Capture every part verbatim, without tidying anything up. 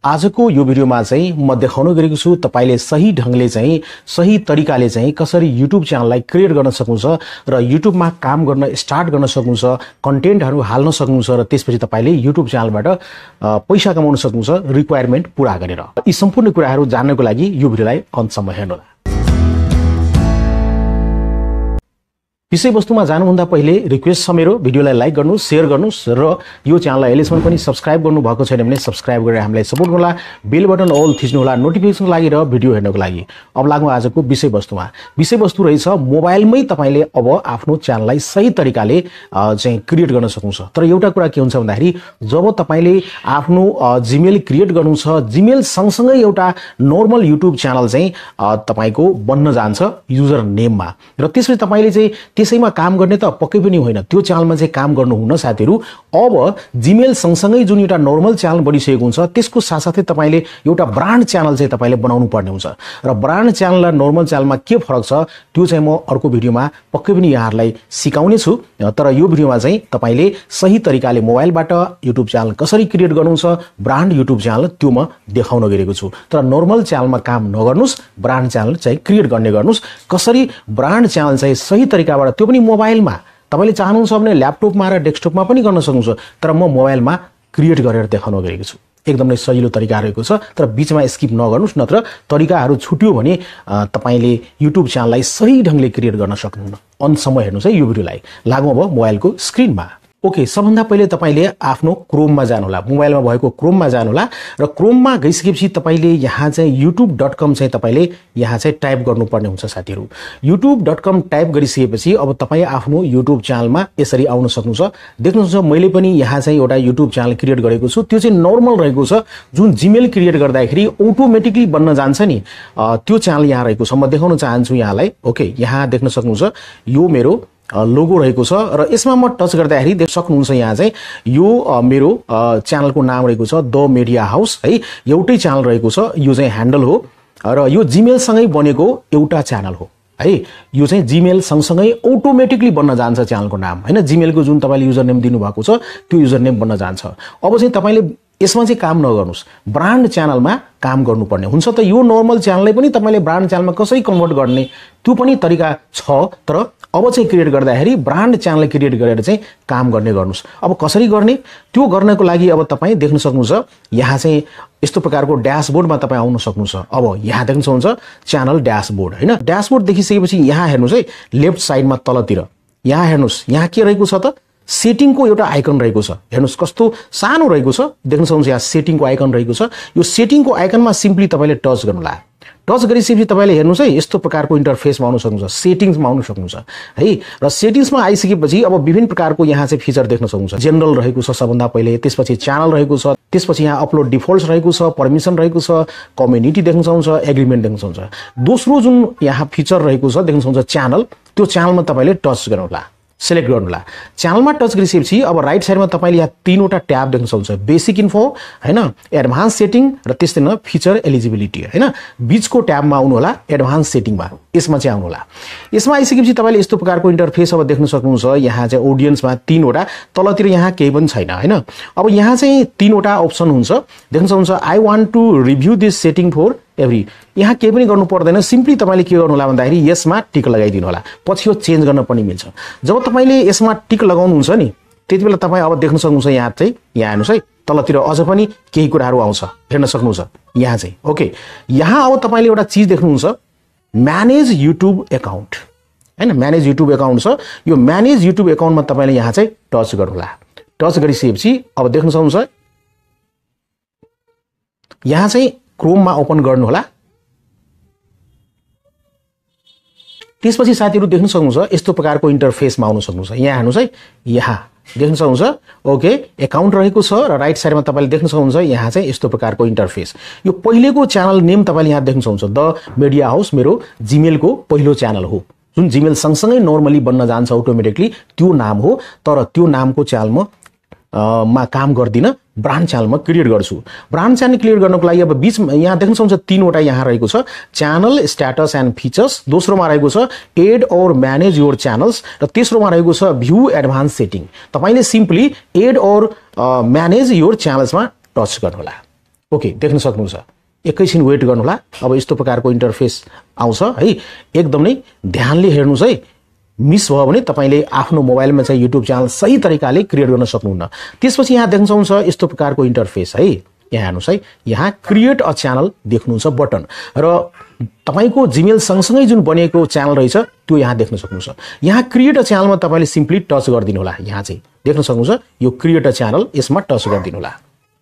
आजको यो भिडियोमा चाहिँ म देखाउन गएको छु तपाईले सही ढंगले चाहिँ सही तरिकाले चाहिँ कसरी YouTube च्यानललाई क्रिएट गर्न सक्नुहुन्छ र YouTube मा काम गर्न स्टार्ट गर्न सक्नुहुन्छ, कन्टेन्टहरु हाल्न सक्नुहुन्छ र त्यसपछि तपाईले YouTube च्यानलबाट पैसा कमाउन सक्नुहुन्छ रिक्वायरमेन्ट पूरा गरेर। यी सम्पूर्ण कुराहरु जान्नको लागि यो भिडियोलाई अन्तसम्म हेर्नुहोला। विषय वस्तुमा जानुभन्दा पहिले रिक्वेस्ट छ मेरो, भिडियोलाई लाइक गर्नु, शेयर गर्नुस् र यो च्यानललाई अहिलेसम्म पनि सब्स्क्राइब गर्नु भएको छैन भने सब्स्क्राइब गरेर हामीलाई सपोर्ट गर्नुहोला, बेल बटन अल थिच्नु होला नोटिफिकेसनको लागि र भिडियो हेर्नको लागि। अब लागौं आजको विषय वस्तुमा। विषय वस्तु रहेछ मोबाइलमै तपाईले अब आफ्नो च्यानललाई सही तरिकाले चाहिँ क्रिएट गर्न सक्नुहुन्छ। तर एउटा कुरा के हुन्छ भन्दाखेरि जब तपाईले आफ्नो जीमेल क्रिएट गर्नु छ, जीमेल सँगसँगै एउटा नर्मल युट्युब च्यानल चाहिँ तपाईको बन्न जान्छ युजर नेममा र त्यसपछि तपाईले चाहिँ त्यसैमा काम गर्ने त पक्कै पनि होइन, त्यो च्यानलमा चाहिँ काम गर्नु हुन साथीहरु। अब जीमेल सँगसँगै जुन एउटा नर्मल च्यानल बनिसकेको हुन्छ त्यसको साथसाथै तपाईले एउटा ब्रान्ड च्यानल चाहिँ तपाईले बनाउनु पर्ने हुन्छ र ब्रान्ड च्यानल र नर्मल च्यानलमा के फरक छ त्यो चाहिँ म अर्को भिडियोमा पक्कै पनि यहाँहरुलाई सिकाउने छु। तर यो भिडियोमा चाहिँ तपाईले सही तरिकाले मोबाइलबाट युट्युब च्यानल कसरी क्रिएट गर्नुहुन्छ, ब्रान्ड युट्युब च्यानल त्यो म देखाउन गएको छु। तर नर्मल च्यानलमा काम नगर्नुस्, ब्रान्ड च्यानल चाहिँ क्रिएट गर्ने गर्नुस्। कसरी ब्रान्ड च्यानल चाहिँ सही तरिकाबाट त्यो पनि मोबाइलमा तपाईले चाहनुहुन्छ भने ल्यापटपमा र डेस्कटपमा पनि गर्न सक्नुहुन्छ, तर म मोबाइलमा क्रिएट गरेर देखाउन गएको छु। एकदमै सजिलो तरिका रहेको छ, तर बीचमा स्किप नगर्नुस्, नत्र तरिकाहरु छुट्यो भने तपाईले युट्युब च्यानललाई सही ढंगले क्रिएट गर्न सक्नुहुन्न। अन्तसम्म हेर्नुस् है यो भिडियोलाई। लागौं अब मोबाइलको स्क्रिनमा। ओके, सबभन्दा पहिले तपाईले आफ्नो क्रोममा जानुहोला, मोबाइलमा भएको क्रोममा जानुहोला र क्रोममा गइसकेपछि तपाईले यहाँ चाहिँ youtube डट कम चाहिँ तपाईले यहाँ चाहिँ टाइप गर्नुपर्ने हुन्छ साथीहरु। youtube डट कम टाइप गरिसकेपछि अब तपाई आफ्नो YouTube च्यानलमा यसरी आउन सक्नुहुन्छ। देख्नुहुन्छ मैले पनि यहाँ चाहिँ एउटा YouTube च्यानल क्रिएट गरेको छु। त्यो चाहिँ नर्मल रहेको छ, जुन जीमेल क्रिएट गर्दाखेरि अटोमेटिकली बन्न जान्छ नि त्यो च्यानल यहाँ रहेको छ। म देखाउन चाहन्छु यहाँलाई। ओके, यहाँ देख्न सक्नुहुन्छ यो मेरो लोगो रहेको छ र यसमा म टच गर्दाखेरि देख्न सक्नुहुन्छ यहाँ चाहिँ यो मेरो च्यानलको नाम रहेको छ द मिडिया हाउस है, एउटै च्यानल रहेको छ। यो चाहिँ ह्यान्डल हो र यो जीमेल सँगै बनेको एउटा च्यानल हो है। यो चाहिँ जीमेल सँगसँगै अटोमेटिकली बन्न जान्छ च्यानलको नाम हैन। जीमेलको जुन तपाईले युजर नेम दिनु भएको छ त्यो युजर नेम बन्न जान्छ। अब चाहिँ तपाईले यसमा चाहिँ काम नगर्नुस्, ब्रान्ड च्यानलमा काम गर्नुपर्ने हुन्छ। त यो नर्मल च्यानललाई पनि तपाईले ब्रान्ड च्यानलमा कसरी कन्भर्ट गर्ने त्यो पनि तरिका छ, तर अब चाहिँ क्रिएट गर्दाखेरि ब्रान्ड च्यानल क्रिएट गरेर चाहिँ काम गर्ने गर्नुस्। अब कसरी गर्ने त्यो गर्नको लागि अब तपाई देख्न सक्नुहुन्छ यहाँ चाहिँ यस्तो प्रकारको ड्याशबोर्डमा तपाई आउन सक्नुहुन्छ। अब यहाँ देख्न सक्नुहुन्छ च्यानल ड्याशबोर्ड हैन। ड्याशबोर्ड देखिसकेपछि यहाँ हेर्नुस् है, लेफ्ट साइडमा तलतिर यहाँ हेर्नुस्, यहाँ के रहेको छ त सेटिङको एउटा आइकन रहेको छ। हेर्नुस् कस्तो सानो रहेको छ, देख्न सक्नुहुन्छ यहाँ सेटिङको आइकन रहेको छ। यो सेटिङको आइकनमा सिम्पली तपाईले टच गर्नुला। टच गरिसकेपछि तपाईले हेर्नुस् है यस्तो प्रकारको इन्टरफेसमा आउन सक्नुहुन्छ, सेटिङ्समा आउन सक्नुहुन्छ है। र सेटिङ्समा आइसकेपछि अब विभिन्न प्रकारको यहाँ चाहिँ फिचर देख्न सक्नुहुन्छ। जेनरल रहेको छ सबभन्दा पहिले, त्यसपछि च्यानल रहेको छ, त्यसपछि यहाँ अपलोड डिफल्ट्स रहेको छ, परमिसन रहेको छ, कम्युनिटी देख्न सक्नुहुन्छ, एग्रीमेन्ट देख्न सक्नुहुन्छ। दोस्रो जुन यहाँ फिचर रहेको छ देख्न सक्नुहुन्छ च्यानल, त्यो च्यानलमा तपाईले टच गर्नुहोला, सिलेक्ट गर्नुहोला। च्यानलमा टच गरिसकेपछि अब राइट साइडमा तपाईले यहाँ तीनवटा ट्याब देख्न सक्नुहुन्छ। बेसिक इन्फो हैन, एडभान्स सेटिङ र त्यस्तै न फिचर एलिजिबिलिटी हैन। बीचको ट्याबमा आउनु होला, एडभान्स सेटिङमा, यसमा चाहिँ आउनु होला। यसमा आइसकेपछि तपाईले यस्तो प्रकारको इन्टरफेस अब देख्न सक्नुहुन्छ। यहाँ चाहिँ ऑडियन्समा तीनवटा, तलतिर यहाँ केही पनि छैन हैन। अब यहाँ चाहिँ तीनवटा अप्सन हुन्छ देख्न सक्नुहुन्छ। I want to review this setting for every, यहाँ केही पनि गर्नु पर्दैन, सिम्पली तपाईले के गर्नु होला भन्दाखेरि यसमा टिक लगाइदिनु होला, पछि यो चेन्ज गर्न पनि मिल्छ। जब तपाईले यसमा टिक लगाउनुहुन्छ नि त्यतिबेला तपाई अब देख्न सक्नुहुन्छ यहाँ चाहिँ यहाँ हेर्नुस् है तलतिर अझ पनि केही कुराहरु आउँछ, हेर्न सक्नुहुन्छ यहाँ चाहिँ। ओके, यहाँ अब तपाईले एउटा चीज देख्नुहुन्छ म्यानेज युट्युब अकाउन्ट हैन, म्यानेज युट्युब अकाउन्ट छ। यो म्यानेज युट्युब अकाउन्टमा तपाईले यहाँ चाहिँ टच गर्नुहोला। टच गरिसकेपछि अब देख्न सक्नुहुन्छ यहाँ चाहिँ क्रोममा ओपन गर्नुहोला। त्यसपछि साथीहरु देख्न सक्नुहुन्छ यस्तो प्रकारको इन्टरफेसमा आउन सक्नुहुन्छ। यहाँ हेर्नुस् है, यहाँ देख्न सक्नुहुन्छ ओके अकाउन्ट रहेको छ र राइट साइडमा तपाईले देख्न सक्नुहुन्छ यहाँ चाहिँ यस्तो प्रकारको इन्टरफेस। यो पहिलेको च्यानल नेम तपाईले यहाँ देख्न सक्नुहुन्छ द मिडिया हाउस, मेरो जीमेलको पहिलो च्यानल हो जुन जीमेल सँगसँगै नर्मली बन्न जान्छ अटोमेटिकली, त्यो नाम हो। तर त्यो नामको च्यानलमा मा काम गर्दिन, ब्रान्ड च्यानलमा क्रिएट गर्छु। ब्रान्ड च्यानल क्रिएट गर्नको लागि अब बीचमा यहाँ देख्न सक्नुहुन्छ तीनवटा यहाँ रहेको छ, च्यानल स्ट्याटस एन्ड फिचर्स, दोस्रोमा रहेको छ एड और म्यानेज योर च्यानल्स र तेस्रोमा रहेको छ भ्यू एडभान्स सेटिङ। तपाईले सिम्पली एड और म्यानेज योर च्यानल्समा टच गर्नुहोला। ओके देख्न सक्नुहुन्छ एकैछिन वेट गर्नु होला अब यस्तो प्रकारको इन्टरफेस आउँछ है एकदम नै ध्यानले हेर्नुस् है मिस भयो भने तपाईले आफ्नो मोबाइलमा चाहिँ युट्युब च्यानल सही तरिकाले क्रिएट गर्न सक्नुहुन्न त्यसपछि यहाँ देख्न सक्नुहुन्छ यस्तो प्रकारको इन्टरफेस है यहाँ हेर्नुस् है यहाँ क्रिएट अ च्यानल देख्नुहुन्छ बटन र तपाईको जीमेल सँगसँगै जुन बनेको च्यानल रहेछ त्यो यहाँ देख्न सक्नुहुन्छ यहाँ क्रिएट अ च्यानलमा तपाईले सिम्पली टच गरिदिनु होला यहाँ चाहिँ देख्न सक्नुहुन्छ यो क्रिएट अ च्यानल यसमा टच गरिदिनु होला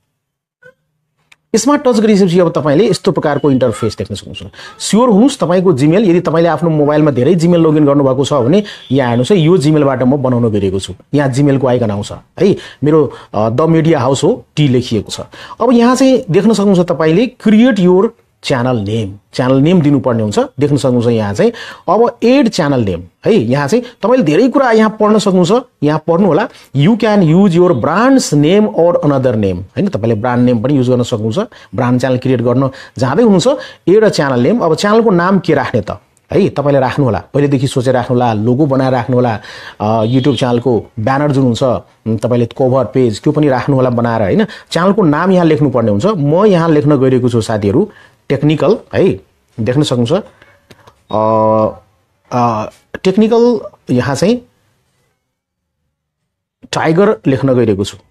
यसमा टच गरिसकेपछि अब तपाईले यस्तो प्रकारको इन्टरफेस देख्न सक्नुहुन्छ स्योर हुनुस् तपाईको जीमेल यदि तपाईले आफ्नो मोबाइलमा धेरै जीमेल लगइन गर्नुभएको छ भने यहाँ हेर्नुस् है यो जीमेलबाट म बनाउन गइरहेको छु यहाँ जीमेलको आइकन आउँछ है मेरो द मिडिया हाउस हो टी लेखिएको छ अब यहाँ चाहिँ देख्न सक्नुहुन्छ तपाईले create your channel name channel name दिनुपर्ने हुन्छ देख्न सक्नुहुन्छ यहाँ चाहिँ अब एड च्यानल नेम है यहाँ चाहिँ तपाईले धेरै कुरा यहाँ पढ्न सक्नुहुन्छ यहाँ पढ्नु होला you can use your brands name और अनदर नेम हैन तपाईले ब्रान्ड नेम पनि युज गर्न सक्नुहुन्छ ब्रान्ड च्यानल क्रिएट गर्न जाँदै हुनुहुन्छ एड च्यानल नेम अब च्यानलको नाम के राख्ने त है तपाईले राख्नु होला पहिलेदेखि सोचेर राख्नु होला लोगो बनाएर राख्नु होला युट्युब च्यानलको ब्यानर जुन हुन्छ तपाईले कभर पेज त्यो पनि राख्नु होला बनाएर हैन च्यानलको नाम यहाँ लेख्नु पर्ने हुन्छ म यहाँ लेख्न गइरहेको छु साथीहरु टेक्निकल है देख्न सक्नुहुन्छ अ टेक्निकल यहाँ चाहिँ टाइगर लेख्न गइरहेको छु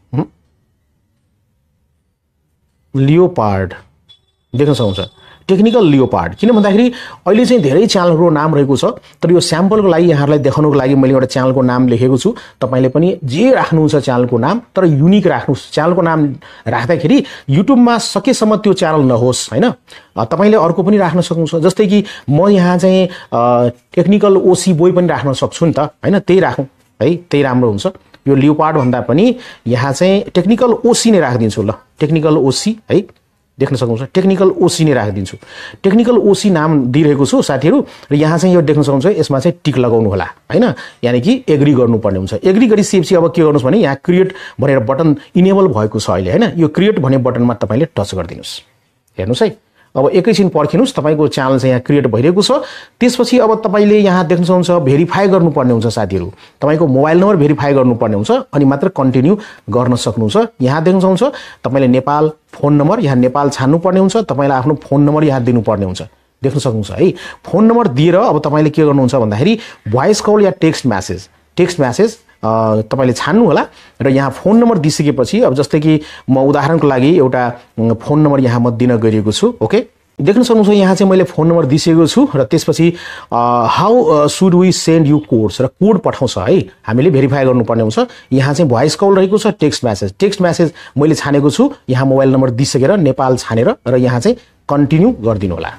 लियोपार्ड देख्न सक्नुहुन्छ टेक्निकल लियोपार्ड किन भन्दाखेरि अहिले चाहिँ धेरै च्यानलहरुको नाम रहेको छ तर यो स्याम्पलको लागि यहाँहरुलाई देखाउनको लागि मैले एउटा च्यानलको नाम लेखेको छु तपाईले पनि जे राख्नुहुन्छ च्यानलको नाम तर युनिक राख्नुस् च्यानलको नाम राख्दाखेरि युट्युबमा सकेसम्म त्यो च्यानल नहोस् हैन तपाईले अर्को पनि राख्न सक्नुहुन्छ जस्तै कि म यहाँ चाहिँ टेक्निकल ओसी बोय पनि राख्न सक्छु नि त हैन त्यही राखौं है त्यही राम्रो हुन्छ यो लियोपार्ड भन्दा पनि यहाँ चाहिँ टेक्निकल ओसी नै राखिदिन्छु ल टेक्निकल ओसी है देख्न सक्नुहुन्छ टेक्निकल ओसी नै राखिदिन्छु टेक्निकल ओसी नाम दिइरहेको छु साथीहरु र यहाँ चाहिँ यो देख्न सक्नुहुन्छ यसमा चाहिँ टिक लगाउनु होला हैन यानी कि एग्री गर्नुपर्ने हुन्छ एग्री गरिसकेपछि अब के गर्नुस् भने यहाँ क्रिएट भनेर बटन इनेबल भएको छ अहिले हैन यो क्रिएट भन्ने बटनमा तपाईले टच गरिदिनुस् हेर्नुस् है अब एकैछिन पर्खिनुस् तपाईको च्यानल चाहिँ यहाँ क्रिएट भइरहेको छ त्यसपछि अब तपाईले यहाँ देख्न सक्नुहुन्छ भेरिफाई गर्नुपर्ने हुन्छ साथीहरु तपाईको मोबाइल नम्बर भेरिफाई गर्नुपर्ने हुन्छ अनि मात्र कन्टिन्यू गर्न सक्नुहुन्छ यहाँ देख्न सक्नुहुन्छ तपाईले नेपाल फोन नम्बर यहाँ नेपाल छान्नु पर्ने हुन्छ तपाईलाई आफ्नो फोन नम्बर यहाँ दिनुपर्ने हुन्छ देख्न सक्नुहुन्छ है फोन नम्बर दिएर अब तपाईले के गर्नुहुन्छ भन्दाखेरि भोइस कल या टेक्स्ट मेसेज टेक्स्ट मेसेज तपाईले छान्नु होला र यहाँ फोन नम्बर दिइसकेपछि अब जस्तै कि म उदाहरणको लागि एउटा फोन नम्बर यहाँ म दिन गइरहेको छु ओके देख्न सक्नुहुन्छ यहाँ चाहिँ मैले फोन नम्बर दिइसकेको छु र त्यसपछि how should we send you codes र कोड पठाउँछ है हामीले भेरिफाई गर्नुपर्ने हुन्छ यहाँ चाहिँ भोइस कल रहेको छ टेक्स्ट मेसेज टेक्स्ट मेसेज मैले छानेको छु यहाँ मोबाइल नम्बर दिइसकेर नेपाल छानेर र यहाँ चाहिँ कन्टिन्यू गर्दिनु होला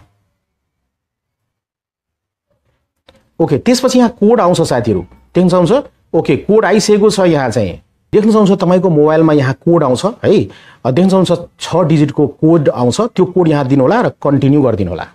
ओके त्यसपछि यहाँ कोड आउँछ साथीहरु देख्न सक्नुहुन्छ ओके कोड आइसकेको छ यहाँ चाहिँ देख्न सक्नुहुन्छ तपाईको मोबाइलमा यहाँ कोड आउँछ है देख्न सक्नुहुन्छ छ डिजिटको कोड आउँछ त्यो कोड यहाँ दिनु होला र कन्टिन्यू गर्दिनु होला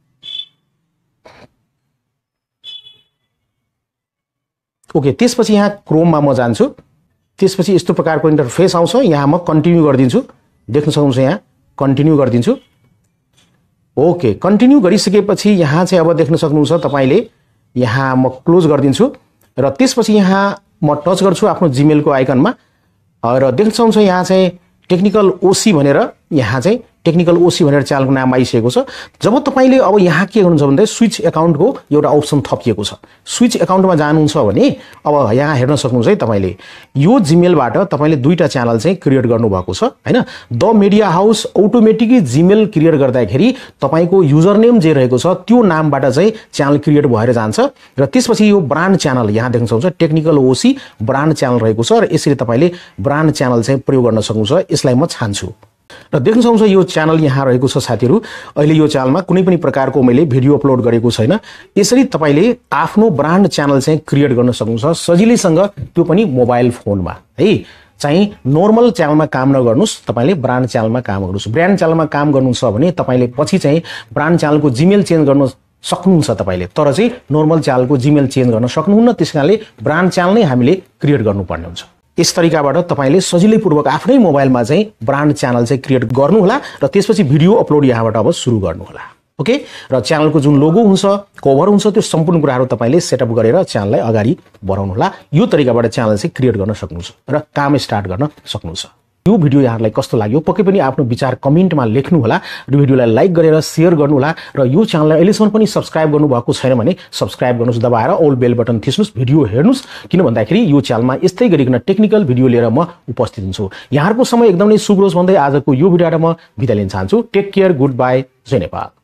ओके त्यसपछि यहाँ क्रोममा म जान्छु त्यसपछि यस्तो प्रकारको इन्टरफेस आउँछ यहाँ म कन्टिन्यू गर्दिन्छु देख्न सक्नुहुन्छ यहाँ कन्टिन्यू गर्दिन्छु ओके कन्टिन्यू गरिसकेपछि यहाँ चाहिँ अब देख्न सक्नुहुन्छ तपाईले यहाँ म क्लोज गर्दिन्छु र त्यसपछि यहाँ म टच गर्छु आफ्नो जीमेलको आइकनमा र देख्न सक्नुहुन्छ यहाँ चाहिँ टेक्निकल ओसी भनेर यहाँ चाहिँ टेक्निकल ओसी भनेर च्यानलको नाम आइसकेको छ जब तपाईले अब यहाँ के गर्नुहुन्छ भन्दा स्विच अकाउन्टको एउटा अप्सन थपिएको छ स्विच अकाउन्टमा जानुहुन्छ भने अब यहाँ हेर्न सक्नुहुन्छ है तपाईले यो जीमेलबाट तपाईले दुईटा च्यानल चाहिँ क्रिएट गर्नु भएको छ हैन the media house automatically Gmail create गर्दाखेरि तपाईको युजर नेम जे रहेको छ त्यो नामबाट चाहिँ च्यानल क्रिएट भएर जान्छ र त्यसपछि यो ब्रान्ड च्यानल यहाँ देख्न सक्नुहुन्छ टेक्निकल ओसी ब्रान्ड च्यानल रहेको छ र यसरी तपाईले ब्रान्ड च्यानल चाहिँ प्रयोग गर्न सक्नुहुन्छ यसलाई म छान्छु र देख्न सक्नुहुन्छ यो च्यानल यहाँ रहेको छ साथीहरु अहिले यो च्यानलमा कुनै पनि प्रकारको मैले भिडियो अपलोड गरेको छैन यसरी तपाईले आफ्नो ब्रान्ड च्यानल चाहिँ क्रिएट गर्न सक्नुहुन्छ सजिलैसँग त्यो पनि मोबाइल फोनमा है चाहिँ नर्मल च्यानलमा काम नगर्नुस् तपाईले ब्रान्ड च्यानलमा काम गर्नुस् ब्रान्ड च्यानलमा काम गर्नुहुन्छ भने तपाईले पछि चाहिँ ब्रान्ड च्यानलको जीमेल चेन्ज गर्न सक्नुहुन्छ तपाईले तर चाहिँ नर्मल च्यानलको जीमेल चेन्ज गर्न सक्नुहुन्न त्यसकारणले ब्रान्ड च्यानल नै हामीले क्रिएट गर्नुपर्ने हुन्छ यस तरिकाबाट तपाईले सजिलैपूर्वक आफ्नै मोबाइलमा चाहिँ ब्रान्ड च्यानल चाहिँ क्रिएट गर्नु होला र त्यसपछि भिडियो अपलोड यहाँबाट अब सुरु गर्नु होला ओके र च्यानलको जुन लोगो हुन्छ कभर हुन्छ त्यो सम्पूर्ण कुराहरु तपाईले सेटअप गरेर च्यानललाई अगाडि बढाउनु होला यो तरिकाबाट च्यानल चाहिँ क्रिएट गर्न सक्नुहुन्छ र काम स्टार्ट गर्न सक्नुहुन्छ यो भिडियो यहाँलाई कस्तो लाग्यो पक्कै पनि आफ्नो विचार कमेन्टमा लेख्नु होला र भिडियोलाई लाइक गरेर शेयर गर्नु होला र यो च्यानललाई अहिलेसम्म पनि सब्स्क्राइब गर्नु भएको छैन भने सब्स्क्राइब गर्नुस् दबाएर ऑल बेल बटन थिच्नुस् भिडियो हेर्नुस् किन भन्दाखेरि यो च्यानलमा यस्तै गरिकन टेक्निकल भिडियो लिएर म उपस्थित हुन्छु यहाँहरुको समय एकदमै शुभ होस् भन्दै आजको यो भिडियोबाट म बिदा लिन चाहन्छु टेक केयर गुड बाइ जय नेपाल।